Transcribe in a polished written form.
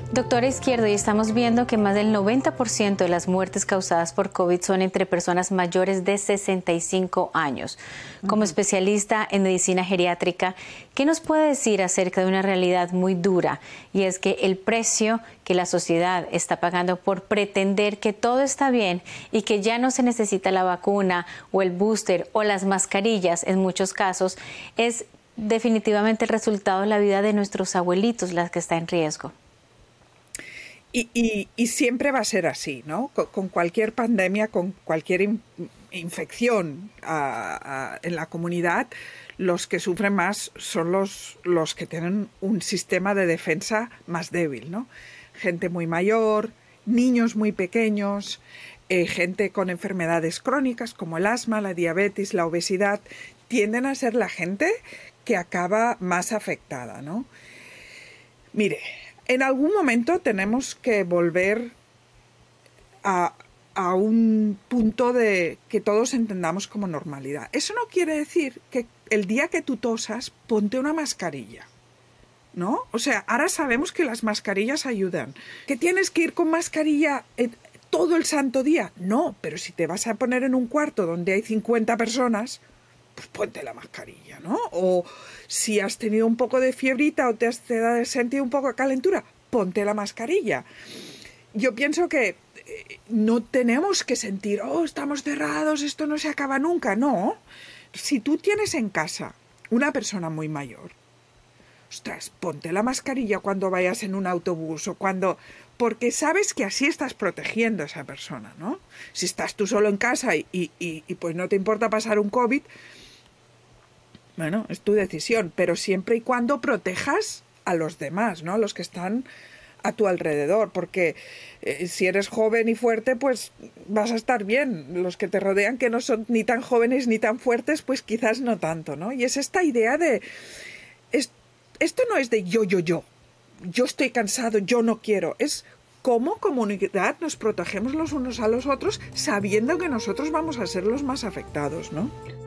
Doctora Izquierdo, y estamos viendo que más del 90% de las muertes causadas por COVID son entre personas mayores de 65 años. Como especialista en medicina geriátrica, ¿qué nos puede decir acerca de una realidad muy dura? Y es que el precio que la sociedad está pagando por pretender que todo está bien y que ya no se necesita la vacuna o el booster o las mascarillas en muchos casos es definitivamente el resultado de la vida de nuestros abuelitos la que está en riesgo. Y siempre va a ser así, ¿no? Con cualquier pandemia, con cualquier infección en la comunidad, los que sufren más son los que tienen un sistema de defensa más débil, ¿no? Gente muy mayor, niños muy pequeños, gente con enfermedades crónicas como el asma, la diabetes, la obesidad, tienden a ser la gente que acaba más afectada, ¿no? Mire, en algún momento tenemos que volver a un punto de que todos entendamos como normalidad. Eso no quiere decir que el día que tú tosas, ponte una mascarilla, ¿no? O sea, ahora sabemos que las mascarillas ayudan. ¿Que tienes que ir con mascarilla todo el santo día? No, pero si te vas a poner en un cuarto donde hay 50 personas, pues ponte la mascarilla, ¿no? O si has tenido un poco de fiebrita o te has sentido un poco de calentura, ponte la mascarilla. Yo pienso que no tenemos que sentir, oh, estamos cerrados, esto no se acaba nunca. No, si tú tienes en casa una persona muy mayor, ostras, ponte la mascarilla cuando vayas en un autobús o cuando... Porque sabes que así estás protegiendo a esa persona, ¿no? Si estás tú solo en casa y pues no te importa pasar un COVID, bueno, es tu decisión, pero siempre y cuando protejas a los demás, ¿no? A los que están a tu alrededor, porque si eres joven y fuerte, pues vas a estar bien. Los que te rodean, que no son ni tan jóvenes ni tan fuertes, pues quizás no tanto, ¿no? Y es esta idea de... Esto no es de yo estoy cansado, yo no quiero. Es cómo comunidad nos protegemos los unos a los otros sabiendo que nosotros vamos a ser los más afectados, ¿no?